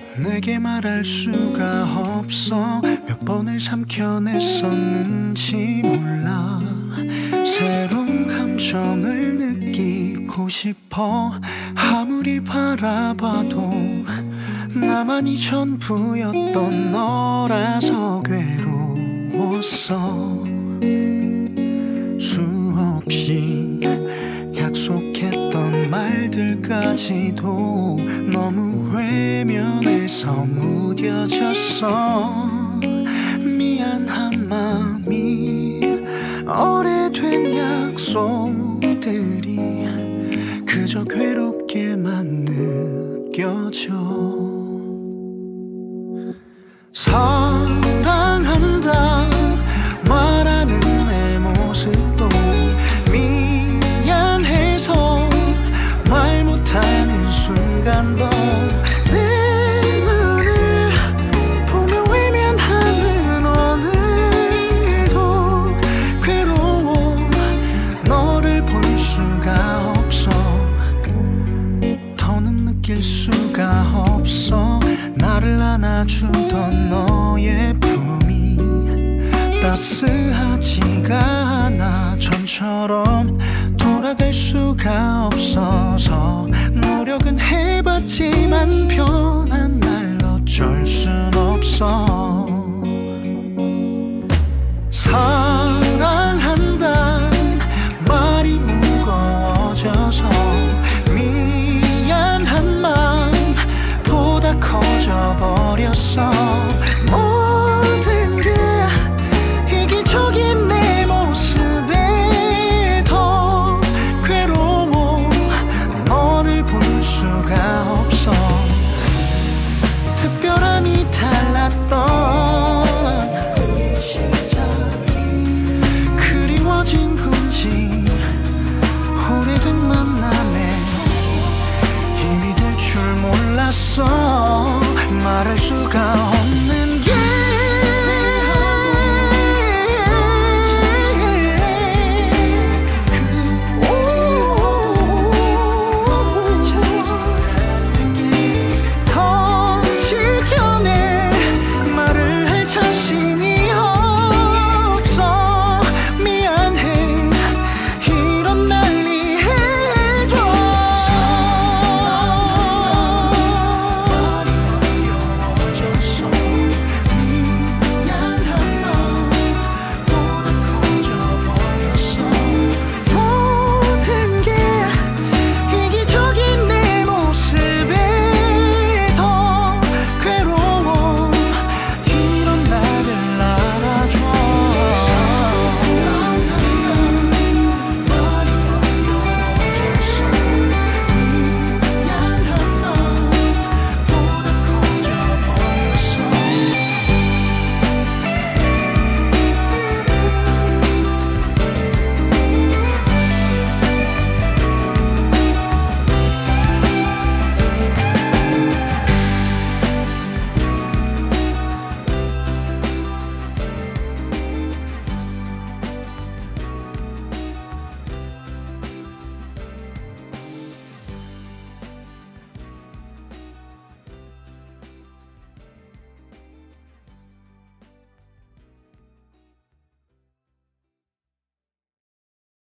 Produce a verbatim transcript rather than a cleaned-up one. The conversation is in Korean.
내게 말할 수가 없어. 몇 번을 삼켜냈었는지 몰라. 새로운 감정을 느끼고 싶어. 아무리 바라봐도 나만이 전부였던 너라서 괴로웠어. 수없이 약속했던 말들까지도 너무 외면해서 무뎌졌어. 미안한 맘이 오래된 약속들이 그저 괴롭게만 느껴져. 사랑한다 말하는 내 모습도 미안해서 말 못하는 순간도 내 눈을 보며 외면하는 오늘도 괴로워. 너를 볼 수가 없어. 더는 느낄 수가 없어. 나를 안아주던 너의 품이 따스하지가 않아. 전처럼 돌아갈 수가 없어서 노력은 해봤지만 변한 날 어쩔 순 없어. 사랑한단 말이 무거워져서 미안한 맘보다 커져버렸어. 모든 게 이기적인 내 모습에 더 괴로워. 너를 볼 수가 없어. 특별함이 달랐던 우리 시작이 그리워진 건지 오래된 만남에 힘이 될 줄 몰랐어. 말할 수가